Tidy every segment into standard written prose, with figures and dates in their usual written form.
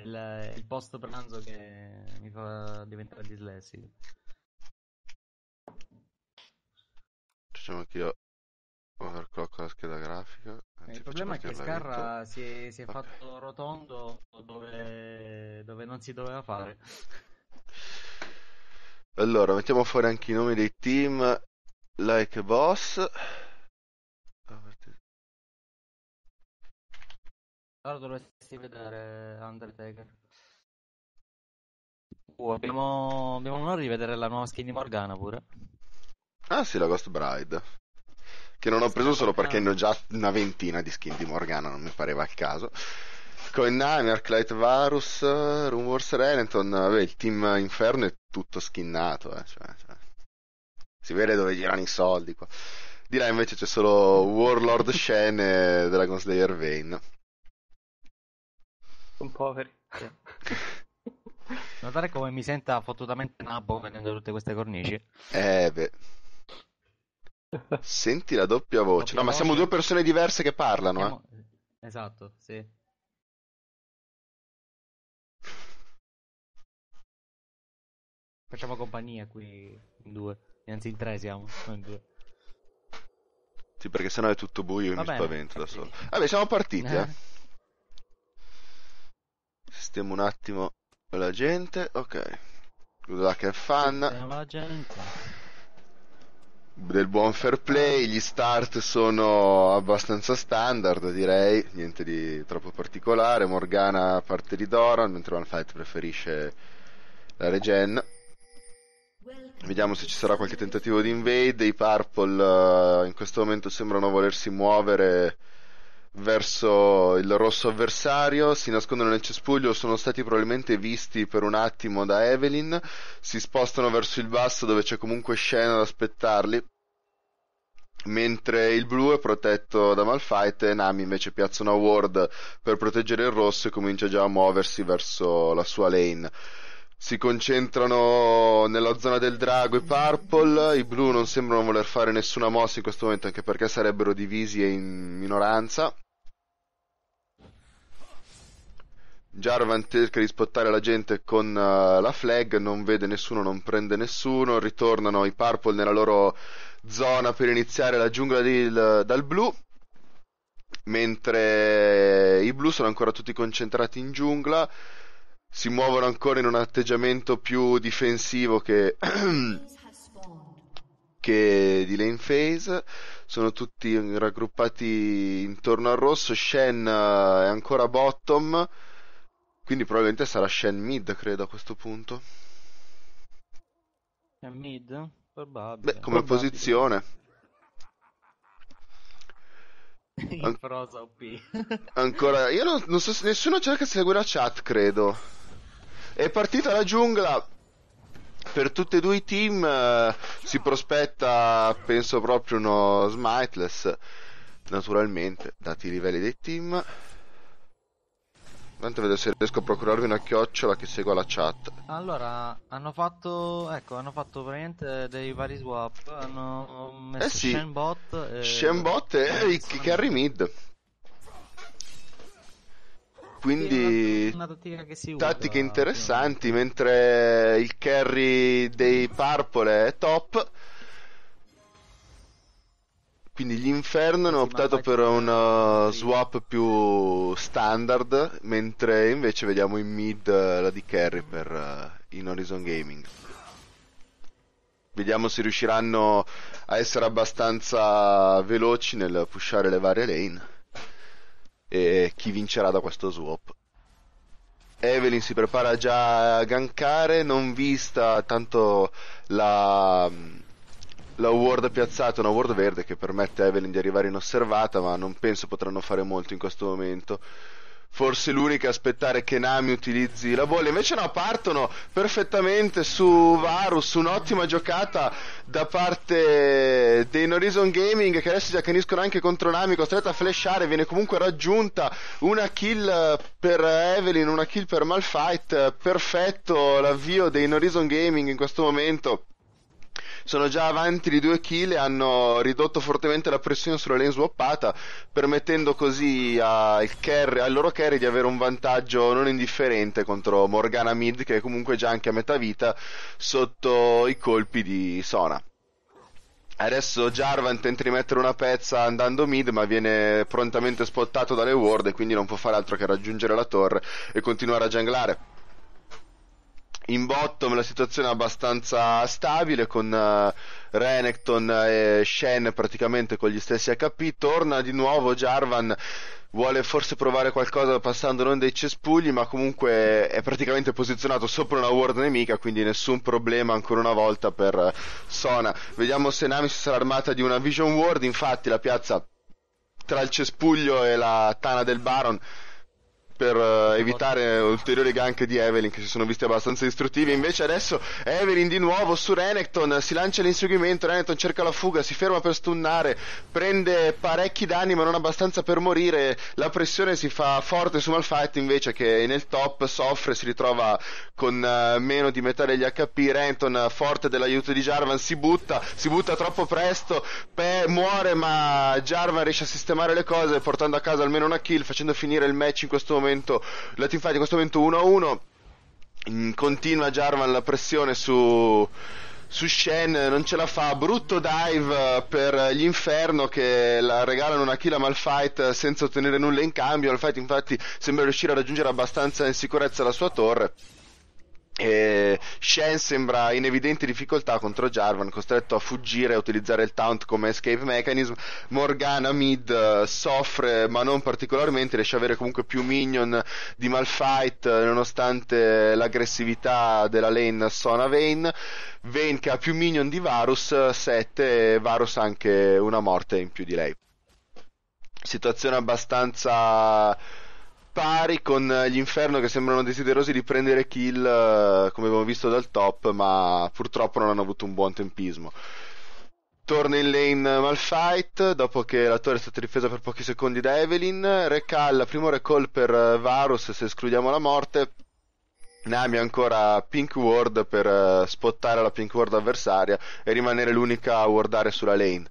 il post pranzo che mi fa diventare dislessico. Facciamo che io overclock la scheda grafica. Anzi, Il faccio problema è che partire la lento. Scarra si è Ok. fatto rotondo dove non si doveva fare. Allora, mettiamo fuori anche i nomi dei team. Like a boss. Allora dovresti vedere Undertaker. Abbiamo l'onore di vedere la nuova skin di Morgana pure. Ah sì, la Ghost Bride. Che non ho Skin preso di solo perché Morgana. ne ho già una ventina di skin di Morgana, non mi pareva il caso. Coin Nami, Arclight Varus, Rumors Renekton, vabbè, il team Inferno è tutto skinnato, cioè. Si vede dove girano i soldi qua. Di là invece c'è solo Warlord Shen e Dragon Slayer Vayne. Sono poveri. Sì. Notare come mi senta fottutamente nabbo vedendo tutte queste cornici. Beh. Senti la doppia voce. Doppia No, ma siamo due voce. persone diverse che parlano, eh. Siamo... Esatto, sì. Facciamo compagnia qui in due. Anzi in tre siamo, non in due. Sì, perché sennò è tutto buio e Va mi bene, spavento da solo. partiti. Vabbè, siamo partiti, eh. Eh, Sistemo un attimo la gente. Ok. Good luck have fun. Sistema la gente. Del buon fair play, gli start sono abbastanza standard, direi, niente di troppo particolare. Morgana parte di Doran, mentre Malphite preferisce la regen. Vediamo se ci sarà qualche tentativo di invade. I Purple in questo momento sembrano volersi muovere verso il rosso avversario, si nascondono nel cespuglio, sono stati probabilmente visti per un attimo da Evelyn, si spostano verso il basso dove c'è comunque Shen ad aspettarli, mentre il blu è protetto da Malphite e Nami invece piazza una ward per proteggere il rosso e comincia già a muoversi verso la sua lane. Si concentrano nella zona del drago i Purple, i blu non sembrano voler fare nessuna mossa in questo momento anche perché sarebbero divisi e in minoranza. Jarvan cerca di spottare la gente con la flag, non vede nessuno, non prende nessuno, ritornano i Purple nella loro zona per iniziare la giungla dal blu, mentre i blu sono ancora tutti concentrati in giungla, si muovono ancora in un atteggiamento più difensivo che, che di lane phase, sono tutti raggruppati intorno al rosso, Shen è ancora bottom, quindi probabilmente sarà Shen mid, credo, a questo punto. È mid? Beh, Probabile. come posizione. In An- prosa OP. ancora, io non so se nessuno cerca di seguire la chat, credo. È partita la giungla. Per tutti e due i team si prospetta, penso proprio uno smiteless, naturalmente, dati i livelli dei team. Tanto vedo se riesco a procurarvi una chiocciola che segua la chat. Allora, hanno fatto praticamente dei vari swap, hanno Eh messo sì, Shenbot Shenbot e e i Zona carry mid. mid. Sì, è Quindi una tattica che si tattiche usa interessanti, ultimamente. mentre il carry dei Purple è top. Quindi gli Inferno Eh hanno sì, optato Malphite per un in creep. swap più standard, mentre invece vediamo in mid la di carry per in Horizon Gaming. Vediamo se riusciranno a essere abbastanza veloci nel pushare le varie lane e chi vincerà da questo swap. Evelyn si prepara già a gankare, non vista tanto la, la ward piazzata, una ward verde che permette a Evelyn di arrivare inosservata, ma non penso potranno fare molto in questo momento. Forse l'unica è aspettare che Nami utilizzi la bolla, invece no, partono perfettamente su Varus, un'ottima giocata da parte dei Horizon Gaming che adesso si accaniscono anche contro Nami, costretta a flashare, viene comunque raggiunta una kill per Evelyn, una kill per Malphite, perfetto l'avvio dei Horizon Gaming in questo momento. sono già avanti di 2 kill e hanno ridotto fortemente la pressione sulla lane swappata, permettendo così al loro carry di avere un vantaggio non indifferente contro Morgana mid, che è comunque già anche a metà vita sotto i colpi di Sona. Adesso Jarvan tenta di mettere una pezza andando mid, ma viene prontamente spottato dalle ward e quindi non può fare altro che raggiungere la torre e continuare a junglare. In bottom la situazione è abbastanza stabile, con Renekton e Shen praticamente con gli stessi HP. Torna di nuovo Jarvan, vuole forse provare qualcosa passando non dei cespugli, ma comunque è praticamente posizionato sopra una ward nemica, quindi nessun problema ancora una volta per Sona. Vediamo se Nami si sarà armata di una Vision Ward. Infatti la piazza tra il cespuglio e la tana del Baron per evitare ulteriori gank di Evelynn, che si sono visti abbastanza distruttivi. Invece adesso Evelynn di nuovo su Renekton, si lancia l'inseguimento, Renekton cerca la fuga, si ferma per stunnare, prende parecchi danni ma non abbastanza per morire. La pressione si fa forte su Malphite invece, che nel top soffre, si ritrova con meno di metà degli HP. Renekton, forte dell'aiuto di Jarvan, si butta troppo presto, muore, ma Jarvan riesce a sistemare le cose portando a casa almeno una kill, facendo finire il match in questo momento. La teamfight in questo momento 1-1. Continua Jarvan la pressione su Shen, non ce la fa, brutto dive per gli Inferno che la regalano una kill a Malphite senza ottenere nulla in cambio. Malphite infatti sembra riuscire a raggiungere abbastanza in sicurezza la sua torre, e Shen sembra in evidente difficoltà contro Jarvan, costretto a fuggire e a utilizzare il taunt come escape mechanism. Morgana mid soffre ma non particolarmente, riesce a avere comunque più minion di Malphite nonostante l'aggressività della lane Sona Vayne che ha più minion di Varus 7, e Varus anche una morte in più di lei. Situazione abbastanza pari, con gli Inferno che sembrano desiderosi di prendere kill, come abbiamo visto dal top, ma purtroppo non hanno avuto un buon tempismo. Torna in lane Malphite dopo che la torre è stata difesa per pochi secondi da Evelynn. Primo recall per Varus se escludiamo la morte. Nami ancora Pink Ward per spottare la Pink Ward avversaria e rimanere l'unica a wardare sulla lane.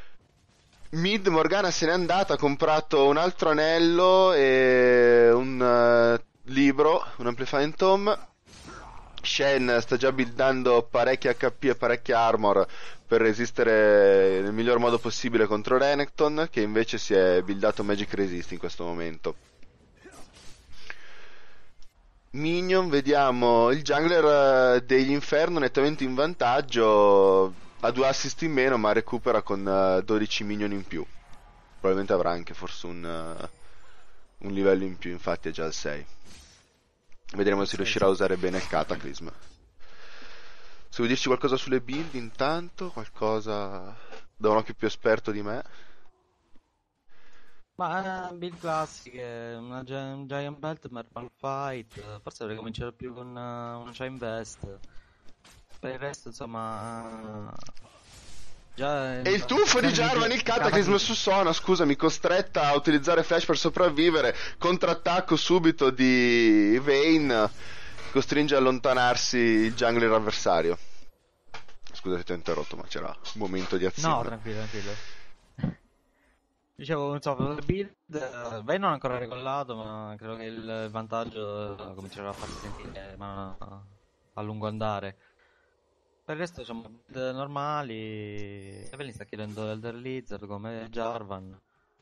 Mid Morgana se n'è andata, ha comprato un altro anello e un libro, un Amplifying Tome. Shen sta già buildando parecchi HP e parecchia armor per resistere nel miglior modo possibile contro Renekton, che invece si è buildato Magic Resist in questo momento. Minion, vediamo il jungler degli Inferno nettamente in vantaggio, ha 2 assist in meno ma recupera con 12 minion in più. Probabilmente avrà anche forse un livello in più, infatti è già al 6. Vedremo se riuscirà a usare bene il Cataclysm. Se vuoi dirci qualcosa sulle build intanto, qualcosa da un occhio più esperto di me. Ma build classiche, un Giant Belt, Marble Fight, forse dovrei cominciare più con una Chain Vest. Per il resto, insomma, già E il tuffo di Jarvan, il Cataclysm su Sona, scusami, costretta a utilizzare Flash per sopravvivere, contrattacco subito di Vayne, costringe a allontanarsi il jungler avversario. Scusa se ti ho interrotto, ma c'era un momento di azione. No, tranquillo. Dicevo, insomma, il build, Vayne non è ancora regolato, ma credo che il vantaggio comincerà a farsi sentire a lungo andare. Per il resto diciamo build normali. Evelynn sta chiedendo Elder Lizard come Jarvan.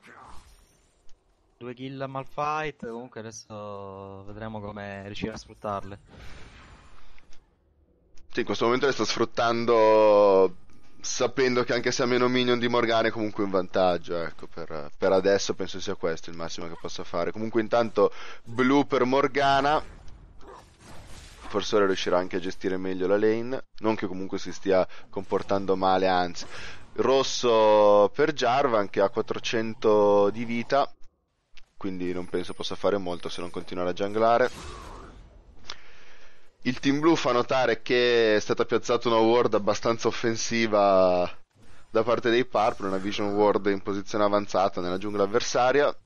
2 kill a Malphite, comunque adesso vedremo come riuscire a sfruttarle. Sì, in questo momento le sta sfruttando, sapendo che anche se ha meno minion di Morgana è comunque in vantaggio, ecco, per adesso penso sia questo il massimo che possa fare. Comunque intanto blu per Morgana, forse ora riuscirà anche a gestire meglio la lane, non che comunque si stia comportando male, anzi. Rosso per Jarvan che ha 400 di vita, quindi non penso possa fare molto se non continuare a junglare. Il team blu fa notare che è stata piazzata una ward abbastanza offensiva da parte dei Purple, una vision ward in posizione avanzata nella giungla avversaria.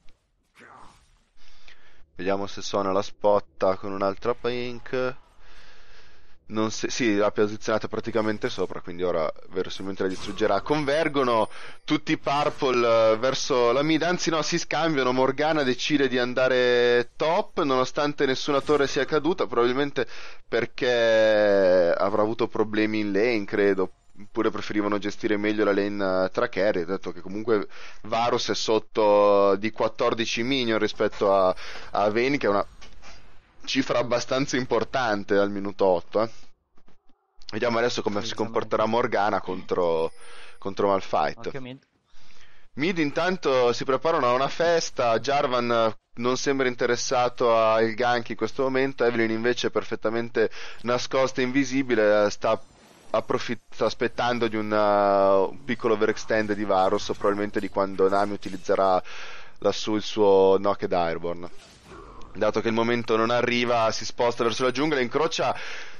Vediamo se Sona la spotta con un'altra pink. sì, l'ha posizionata praticamente sopra, quindi ora verosimilmente la distruggerà. Convergono tutti i Purple verso la mid, anzi no, si scambiano. Morgana decide di andare top, nonostante nessuna torre sia caduta, probabilmente perché avrà avuto problemi in lane, credo. Oppure preferivano gestire meglio la lane tra carry, dato che comunque Varus è sotto di 14 minion rispetto a Vayne, che è una cifra abbastanza importante al minuto 8. Vediamo adesso come si comporterà Morgana contro Malphite. Occhio mid. Mid intanto si preparano a una festa, Jarvan non sembra interessato al gank in questo momento, Evelyn invece è perfettamente nascosta e invisibile, sta aspettando di un piccolo overextend di Varus, probabilmente di quando Nami utilizzerà lassù il suo Knocked Airborne. Dato che il momento non arriva, si sposta verso la giungla, incrocia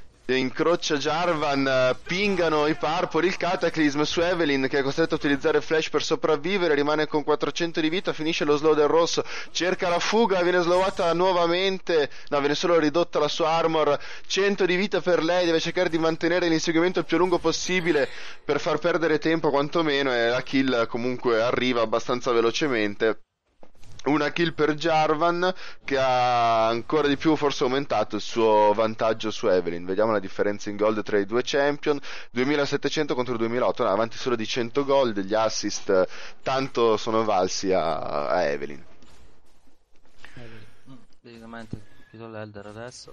Jarvan, pingano i Purple, il Cataclysm su Evelyn che è costretta a utilizzare Flash per sopravvivere, rimane con 400 di vita, finisce lo slow del rosso, cerca la fuga, viene slowata nuovamente, no, viene solo ridotta la sua armor, 100 di vita per lei, deve cercare di mantenere l'inseguimento il più lungo possibile per far perdere tempo quantomeno, e la kill comunque arriva abbastanza velocemente. Una kill per Jarvan che ha ancora di più forse aumentato il suo vantaggio su Evelyn. Vediamo la differenza in gold tra i due champion, 2700 contro 2008, no, avanti solo di 100 gold, gli assist tanto sono valsi a Evelyn. Decisamente più sull'Elder adesso.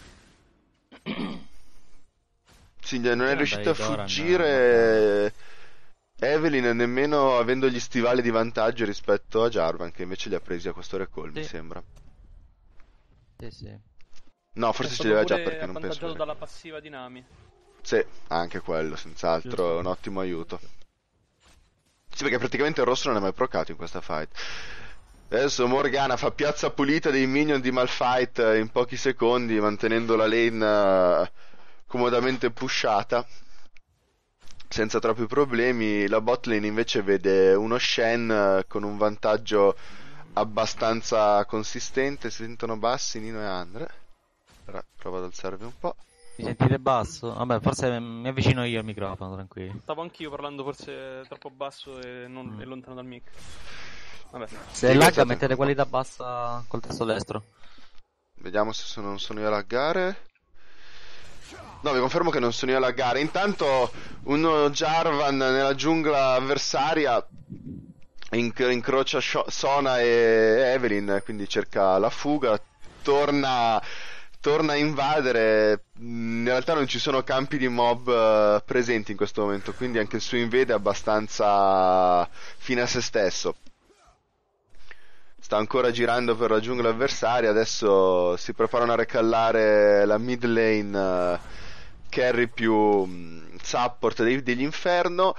Sì, non è riuscito a fuggire Evelyn, nemmeno avendo gli stivali di vantaggio rispetto a Jarvan, che invece li ha presi a questo recall, mi sembra. Sì. No, forse ce li aveva già, perché non penso. È avvantaggiato dalla passiva di Nami. Sì, anche quello, senz'altro, è un ottimo aiuto. Sì, perché praticamente il rosso non è mai procato in questa fight. Adesso Morgana fa piazza pulita dei minion di Malphite in pochi secondi, mantenendo la lane comodamente pushata senza troppi problemi. La bot lane invece vede uno Shen con un vantaggio abbastanza consistente. Si sentono bassi Nino e Andre. Ora provo ad alzarvi un po'. Mi sentite basso? Vabbè, forse mi avvicino io al microfono, tranquilli. Stavo anch'io parlando forse troppo basso e lontano dal mic. Vabbè. Se lagga mettete qualità bassa col tasto destro. Vediamo se non sono io a laggare. No, vi confermo che non sono io a laggare. Intanto uno Jarvan nella giungla avversaria incrocia Sona e Evelyn, quindi cerca la fuga, torna a invadere. In realtà non ci sono campi di mob presenti in questo momento, quindi anche il suo invade è abbastanza fine a se stesso. Sta ancora girando per la giungla avversaria, adesso si preparano a recallare la mid lane carry più support degli Inferno.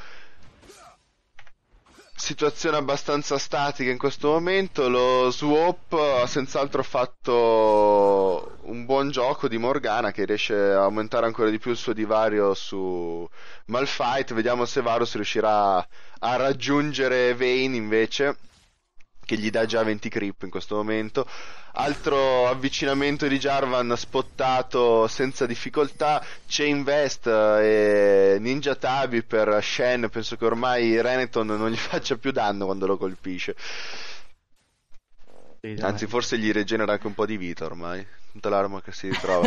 Situazione abbastanza statica in questo momento, lo swap ha senz'altro fatto un buon gioco di Morgana che riesce a aumentare ancora di più il suo divario su Malphite. Vediamo se Varus riuscirà a raggiungere Vayne invece, che gli dà già 20 creep in questo momento. Altro avvicinamento di Jarvan spottato senza difficoltà. Chain Vest e Ninja Tabi per Shen. Penso che ormai Renekton non gli faccia più danno quando lo colpisce. Anzi, forse gli rigenera anche un po' di vita ormai, tutta l'arma che si ritrova.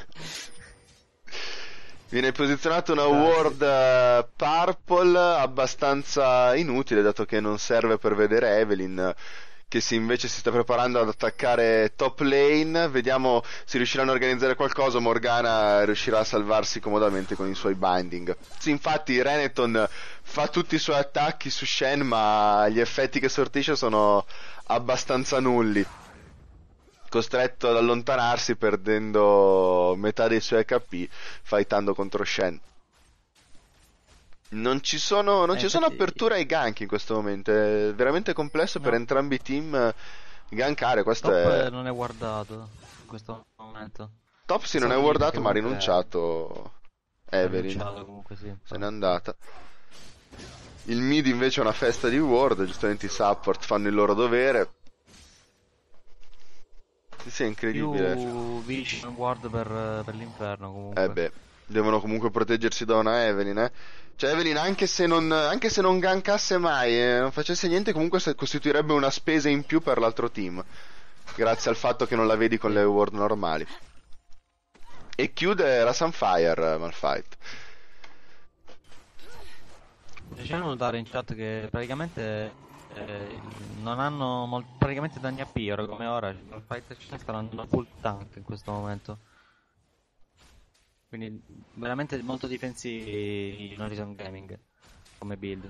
Viene posizionata una ward purple abbastanza inutile, dato che non serve per vedere Evelyn, che invece si sta preparando ad attaccare top lane. Vediamo se riusciranno a organizzare qualcosa. Morgana riuscirà a salvarsi comodamente con i suoi binding. Sì, infatti Renekton fa tutti i suoi attacchi su Shen, ma gli effetti che sortisce sono abbastanza nulli. Costretto ad allontanarsi, perdendo metà dei suoi HP fightando contro Shen. Non ci sono aperture ai gank in questo momento, è veramente complesso per entrambi i team gankare. Questo Top non è guardato in questo momento. Top sì, non è guardato, ma ha rinunciato Evelyn. Comunque sì. Se n'è andata. Il mid invece è una festa di ward, giustamente i support fanno il loro dovere. Sì, è incredibile. Più vision ward per l'inferno comunque. Beh, Devono comunque proteggersi da una Evelyn, eh. Cioè Evelyn anche se non gankasse mai e non facesse niente, comunque costituirebbe una spesa in più per l'altro team. Grazie al fatto che non la vedi con le ward normali. E chiude la Sunfire, Malphite. Facciamo notare in chat che praticamente non hanno praticamente danni a P ora come ora. Il fight stanno andando full tank in questo momento. Quindi veramente molto difensivi in Horizon Gaming come build.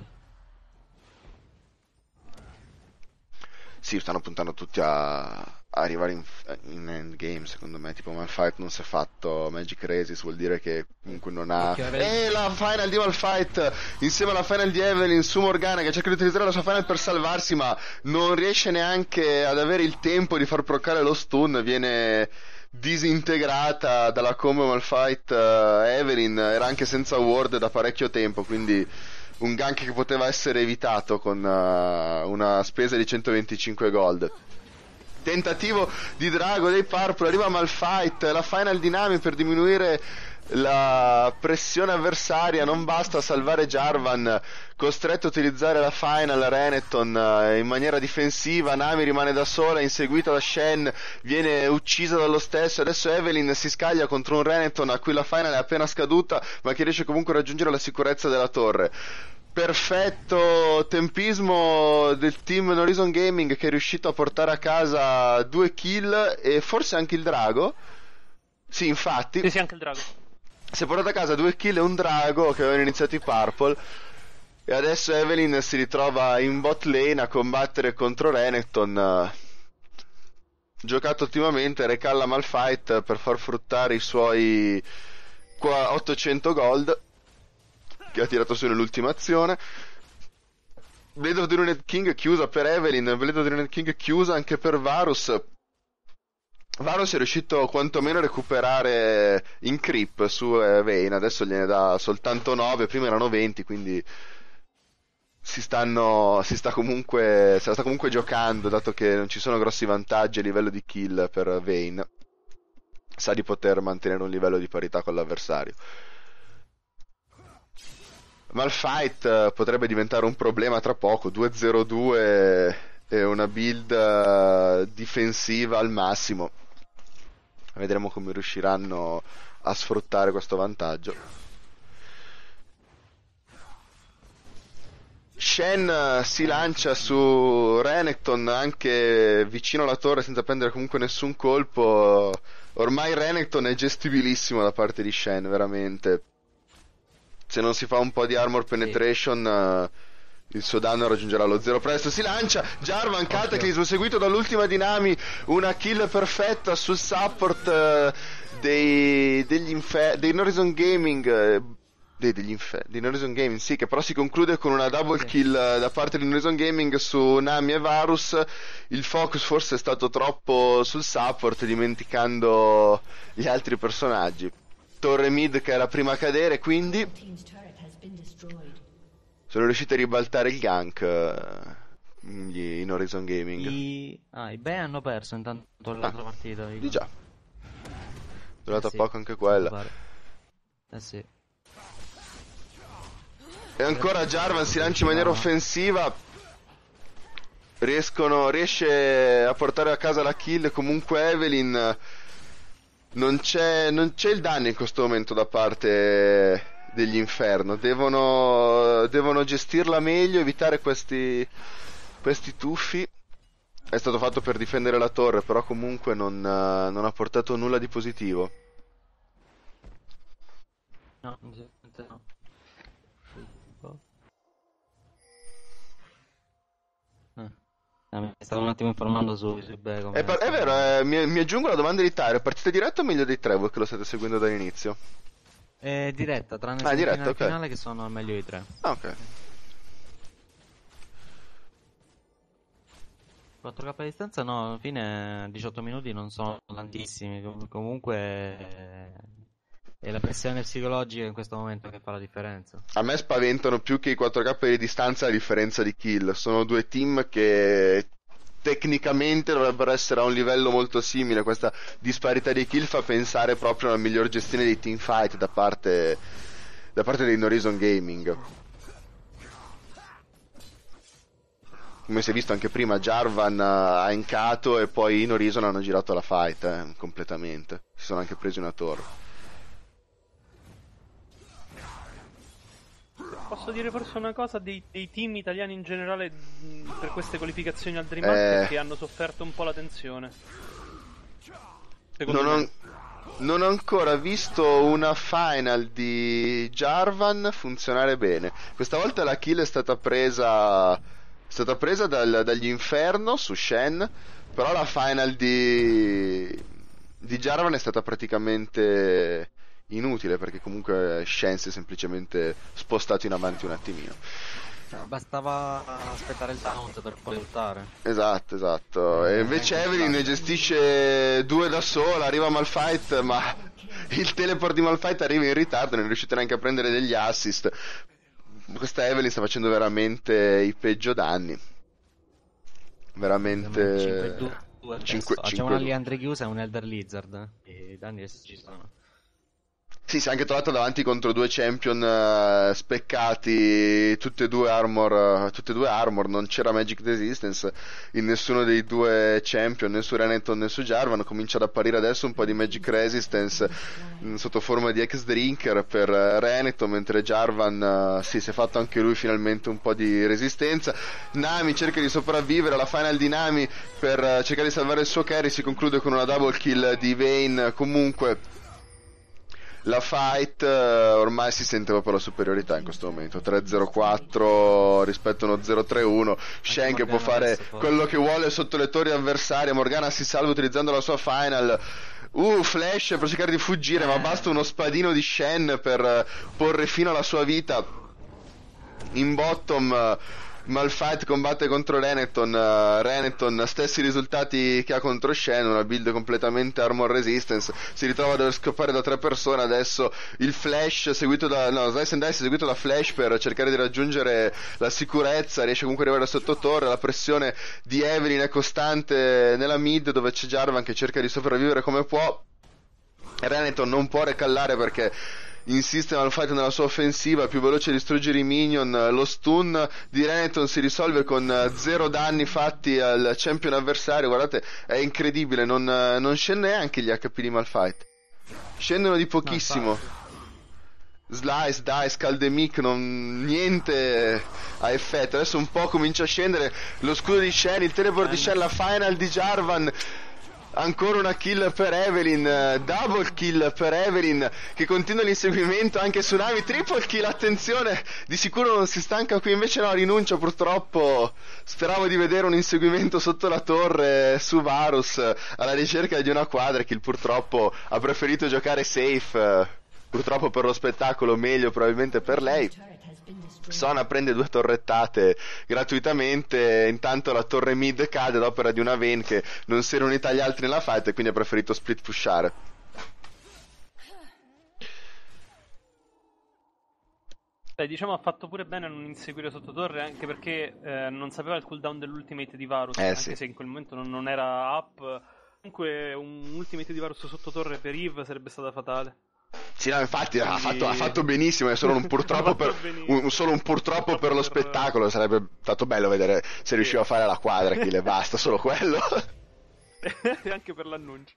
Sì, stanno puntando tutti a arrivare in endgame, secondo me. Tipo Malphite non si è fatto Magic Resist, vuol dire che comunque non ha... E la final di Malphite insieme alla final di Evelyn su Morgana, che cerca di utilizzare la sua final per salvarsi, ma non riesce neanche ad avere il tempo di far proccare lo stun. Viene disintegrata dalla combo Malphite. Evelyn era anche senza ward da parecchio tempo, quindi un gank che poteva essere evitato con una spesa di 125 gold. Tentativo di drago dei Purple, arriva Malphite, la final di Nami per diminuire la pressione avversaria, non basta salvare Jarvan, costretto a utilizzare la final. Renekton in maniera difensiva, Nami rimane da sola, inseguita da Shen, viene uccisa dallo stesso. Adesso Evelyn si scaglia contro un Renekton a cui la final è appena scaduta, ma che riesce comunque a raggiungere la sicurezza della torre. Perfetto tempismo del team Horizon Gaming, che è riuscito a portare a casa 2 kill e forse anche il drago. Sì, infatti. Sì, anche il drago. Si è portato a casa 2 kill e un drago che avevano iniziato i Purple. E adesso Evelyn si ritrova in bot lane a combattere contro Renekton. Giocato ottimamente, recalla Malphite per far fruttare i suoi 800 gold che ha tirato su nell'ultima azione. Blade of the Ruined King chiusa per Evelyn, Blade of the Ruined King chiusa anche per Varus. Varus è riuscito quantomeno a recuperare in creep su Vayne, adesso gliene dà soltanto 9, prima erano 20, quindi se la sta comunque giocando, dato che non ci sono grossi vantaggi a livello di kill per Vayne. Sa di poter mantenere un livello di parità con l'avversario. Malphite potrebbe diventare un problema tra poco, 2-0-2 e una build difensiva al massimo. Vedremo come riusciranno a sfruttare questo vantaggio. Shen si lancia su Renekton anche vicino alla torre senza prendere comunque nessun colpo. Ormai Renekton è gestibilissimo da parte di Shen, veramente. Se non si fa un po' di armor penetration, il suo danno raggiungerà lo 0 presto. Si lancia Jarvan, Cataclysm seguito dall'ultima di Nami, una kill perfetta sul support dei Horizon Gaming, dei Horizon Gaming, sì, che però si conclude con una double kill da parte di Horizon Gaming su Nami e Varus. Il focus forse è stato troppo sul support, dimenticando gli altri personaggi. Torre mid che era prima a cadere, quindi sono riusciti a ribaltare il gank in Horizon Gaming. I Bea hanno perso intanto l'altra partita. Di già. Durata poco anche quella. Sì. E ancora Jarvan si lancia in maniera offensiva. Riesce a portare a casa la kill. Comunque Evelyn non c'è il danno in questo momento da parte degli Inferno. Devono gestirla meglio, evitare questi tuffi. È stato fatto per difendere la torre, però comunque non ha portato nulla di positivo. No, no. Mi stavo un attimo informando su Bea. È vero, mi aggiungo la domanda di Tyro: partita diretta o meglio dei tre, voi che lo state seguendo dall'inizio? È diretta, tranne diretta, il finale che sono al meglio di 3. Ah, ok. 4K a distanza no, alla fine 18 minuti non sono tantissimi, comunque è la pressione psicologica in questo momento che fa la differenza. A me spaventano più che i 4K di distanza la differenza di kill. Sono due team che tecnicamente dovrebbero essere a un livello molto simile. Questa disparità di kill fa pensare proprio a una miglior gestione dei teamfight da parte dei Horizon Gaming. Come si è visto anche prima, Jarvan ha incato e poi in Horizon hanno girato la fight completamente. Si sono anche presi una torre. Posso dire forse una cosa dei team italiani in generale per queste qualificazioni al DreamHack che hanno sofferto un po' la tensione. Non ho ancora visto una final di Jarvan funzionare bene. Questa volta la kill è stata presa dagli Inferno su Shen, però la final di Jarvan è stata praticamente inutile, perché comunque Shen si è semplicemente spostato in avanti un attimino. Bastava aspettare il taunt per poi ultare. Esatto. E invece Evelyn gestisce due da sola, arriva Malphite, ma il teleport di Malphite arriva in ritardo, non è riuscito neanche a prendere degli assist. Questa Evelyn sta facendo veramente i peggio danni. Veramente 5-2 c'è una Liandry chiusa e un Elder Lizard e i danni ci sono. Sì, si è anche trovato davanti contro due champion speccati, tutte e due armor, non c'era Magic Resistance in nessuno dei due champion, né su Renekton né su Jarvan. Comincia ad apparire adesso un po' di Magic Resistance sotto forma di X-Drinker per Renekton, mentre Jarvan si è fatto anche lui finalmente un po' di resistenza. Nami cerca di sopravvivere, la final di Nami per cercare di salvare il suo carry si conclude con una double kill di Vayne. Comunque la fight ormai si sente proprio la superiorità in questo momento, 3-0-4 rispetto a uno 0-3-1. Shen che può fare quello che vuole sotto le torri avversarie. Morgana si salva utilizzando la sua final. Flash per cercare di fuggire, ma basta uno spadino di Shen per porre fine alla sua vita. In bottom Malphite combatte contro Renekton, stessi risultati che ha contro Shen, una build completamente armor resistance, si ritrova a dover scappare da 3 persone. Adesso il flash seguito Slice and Dice seguito da flash per cercare di raggiungere la sicurezza, riesce comunque ad arrivare sotto torre. La pressione di Evelyn è costante nella mid, dove c'è Jarvan che cerca di sopravvivere come può. Renekton non può recallare perché insiste Malphite nella sua offensiva, più veloce a distruggere i minion. Lo stun di Renekton si risolve con 0 danni fatti al champion avversario. Guardate, è incredibile, non scende neanche gli HP di Malphite, scendono di pochissimo. Slice, Dice, Caldemic, niente a effetto. Adesso un po' comincia a scendere lo scudo di Shen, il teleport di Shen, la final di Jarvan. Ancora una kill per Evelyn, double kill per Evelyn che continua l'inseguimento anche su Nami, triple kill, attenzione, di sicuro non si stanca qui, invece no, rinuncia purtroppo. Speravo di vedere un inseguimento sotto la torre su Varus alla ricerca di una quadra kill, purtroppo ha preferito giocare safe, purtroppo per lo spettacolo, meglio probabilmente per lei. Sona prende 2 torrettate gratuitamente, intanto la torre mid cade ad opera di una Vayne che non si erano unita agli altri nella fight e quindi ha preferito split pushare. Diciamo ha fatto pure bene a non inseguire sotto torre, anche perché non sapeva il cooldown dell'ultimate di Varus, anche sì. se in quel momento non era up. Comunque un ultimate di Varus sotto torre per Eve sarebbe stata fatale. Sì, no, infatti ha fatto benissimo, è solo un purtroppo per lo spettacolo. Sarebbe stato bello vedere se riusciva a fare la quadra kill e basta, solo quello. E anche per l'annuncio.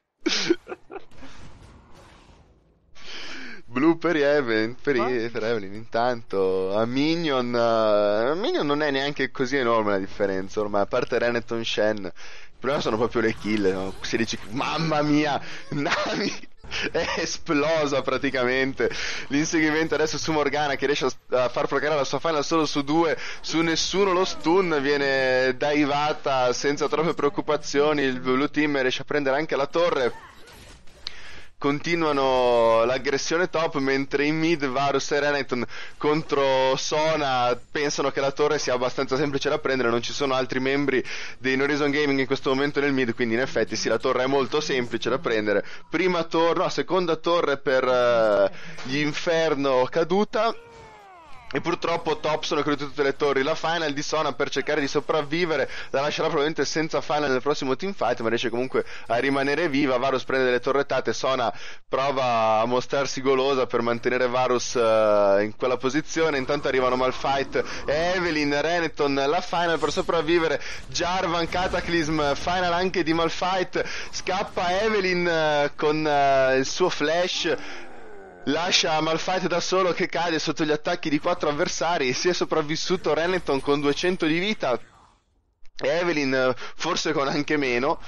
Blu per Evelyn. Intanto a Minion non è neanche così enorme la differenza ormai, a parte Renekton Shen. Il problema sono proprio le kill, no? 16, mamma mia, Nami è esplosa praticamente. L'inseguimento adesso su Morgana che riesce a far procreare la sua final solo su 2, su nessuno. Lo stun viene daivata senza troppe preoccupazioni, il blue team riesce a prendere anche la torre. Continuano l'aggressione top, mentre in mid Varus e Renekton contro Sona pensano che la torre sia abbastanza semplice da prendere. Non ci sono altri membri dei Horizon Gaming in questo momento nel mid, quindi in effetti sì, la torre è molto semplice da prendere. Seconda torre per gli Inferno caduta. E purtroppo top sono cadute tutte le torri. La final di Sona, per cercare di sopravvivere, la lascerà probabilmente senza final nel prossimo teamfight, ma riesce comunque a rimanere viva. Varus prende delle torrettate, Sona prova a mostrarsi golosa per mantenere Varus in quella posizione. Intanto arrivano Malphite e Evelynn, Renekton, la final per sopravvivere. Jarvan, Cataclysm, final anche di Malphite. Scappa Evelynn con il suo flash, lascia Malphite da solo che cade sotto gli attacchi di 4 avversari. Si è sopravvissuto Renekton con 200 di vita e Evelynn forse con anche meno.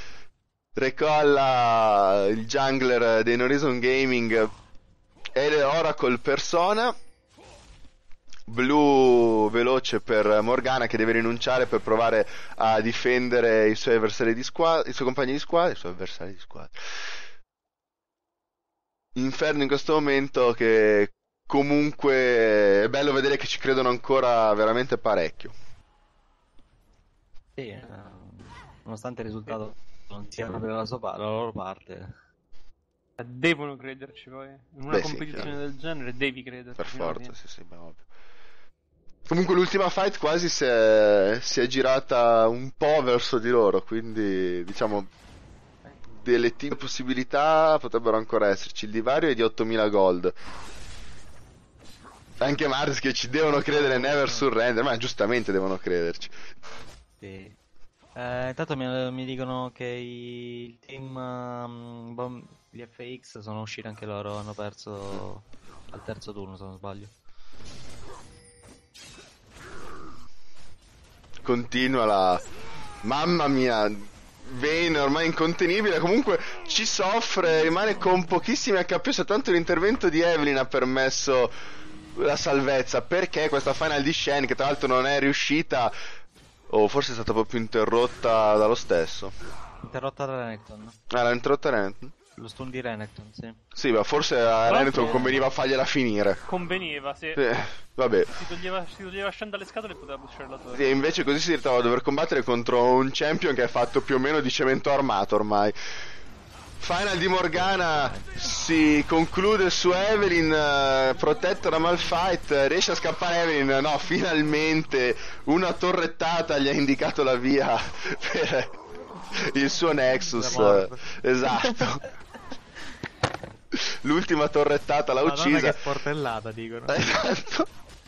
Recolla il jungler dei Horizon Gaming e Oracle persona. Blu veloce per Morgana, che deve rinunciare per provare a difendere i suoi avversari di squadra, i suoi compagni di squadra, i suoi avversari di squadra. Inferno in questo momento, che comunque è bello vedere che ci credono ancora veramente parecchio. Sì, nonostante il risultato non sia proprio la loro parte. Devono crederci poi. In una competizione del genere devi crederci. Per forza, sì, beh, ovvio. Comunque l'ultima fight quasi si è girata un po' verso di loro, quindi diciamo delle team possibilità potrebbero ancora esserci. Il divario è di 8000 gold. Anche Mars che ci devono credere, never surrender, ma giustamente devono crederci. Sì. Intanto mi dicono che il team gli FX sono usciti anche loro, hanno perso al terzo turno se non sbaglio. Continua la... Mamma mia, Vayne ormai incontenibile, comunque ci soffre, rimane con pochissimi HP, soltanto l'intervento di Evelynn ha permesso la salvezza, perché questa final di Shen, che tra l'altro non è riuscita, o forse è stata proprio interrotta dallo stesso. Interrotta da Renekton. Ah, l'ha interrotta Renekton? Lo stun di Renekton, sì. Sì, ma forse a Renekton conveniva fargliela finire. Conveniva, sì. Vabbè. Si toglieva Shen dalle scatole e poteva pushare la torre. E invece così si ritrovava a dover combattere contro un champion che è fatto più o meno di cemento armato ormai. Final di Morgana si conclude su Evelynn, protetta da Malphite, riesce a scappare Evelynn, no, finalmente una torrettata gli ha indicato la via per il suo Nexus, esatto. L'ultima torrettata l'ha uccisa. Che sportellata, dicono. Esatto.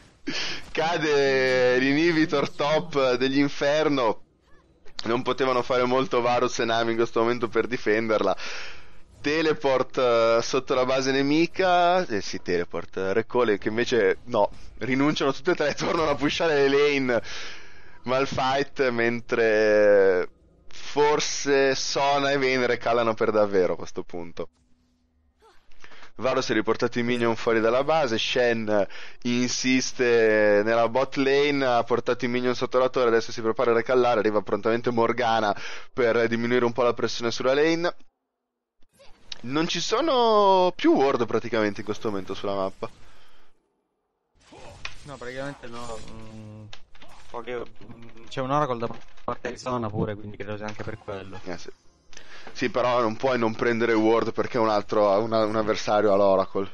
Cade l'inhibitor top degli Inferno. Non potevano fare molto Varus e Nami in questo momento per difenderla. Teleport sotto la base nemica. Sì, teleport. Recall che invece no, rinunciano tutte e tre, tornano a pushare le lane Malphite, mentre forse Sona e Venere calano per davvero a questo punto. Varus ha riportato i minion fuori dalla base, Shen insiste nella bot lane, ha portato i minion sotto la torre, adesso si prepara a recallare, arriva prontamente Morgana per diminuire un po' la pressione sulla lane. Non ci sono più ward praticamente in questo momento sulla mappa. No, praticamente no. C'è un Oracle da parte di Sona pure, quindi credo sia anche per quello. Sì. Sì, però non puoi non prendere ward perché un avversario ha l'Oracle.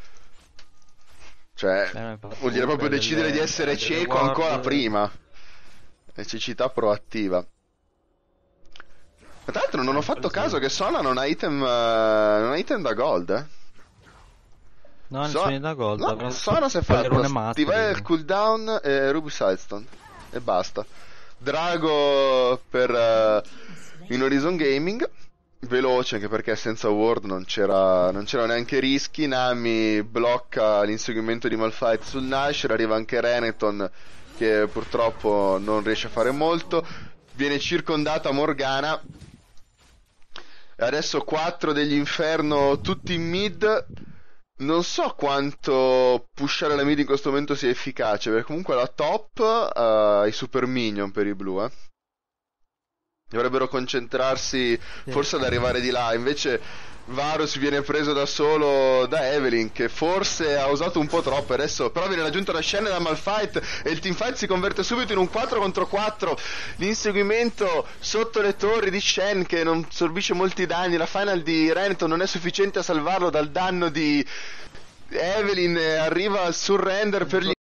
Cioè, vuol dire proprio decidere di essere cieco ancora prima. È cecità proattiva. Ma tra l'altro non ho fatto caso che Sona non ha item da gold, No, non c'è da gold. No, Sona si è fatto Divide cooldown e Ruby Sidestone e basta. Drago per in Horizon Gaming, veloce anche perché senza ward non c'era neanche rischi. Nami blocca l'inseguimento di Malphite sul Nashor, arriva anche Renekton che purtroppo non riesce a fare molto, viene circondata Morgana. Adesso 4 degli Inferno tutti in mid. Non so quanto pushare la mid in questo momento sia efficace, perché comunque la top ha i super minion per i blu, Dovrebbero concentrarsi forse ad arrivare di là. Invece Varus viene preso da solo da Evelynn, che forse ha usato un po' troppo. Adesso però viene raggiunto da Shen e da Malphite e il teamfight si converte subito in un 4 contro 4. L'inseguimento sotto le torri di Shen che non sorbisce molti danni. La final di Renekton non è sufficiente a salvarlo dal danno di Evelynn. Arriva al surrender per gli